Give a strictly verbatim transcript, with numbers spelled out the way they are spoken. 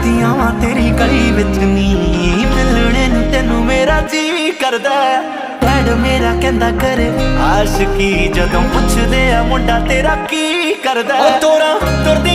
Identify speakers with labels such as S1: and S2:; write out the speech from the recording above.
S1: फिरदियां वां तेरी गली विच नी, मिलने नूं तैनूं मेरा जी करदा। डैड मेरा कहंदा करे आशिकी, जदों पुछदे आ मुंडा तेरा की करदा। ओ तोरा तुरदी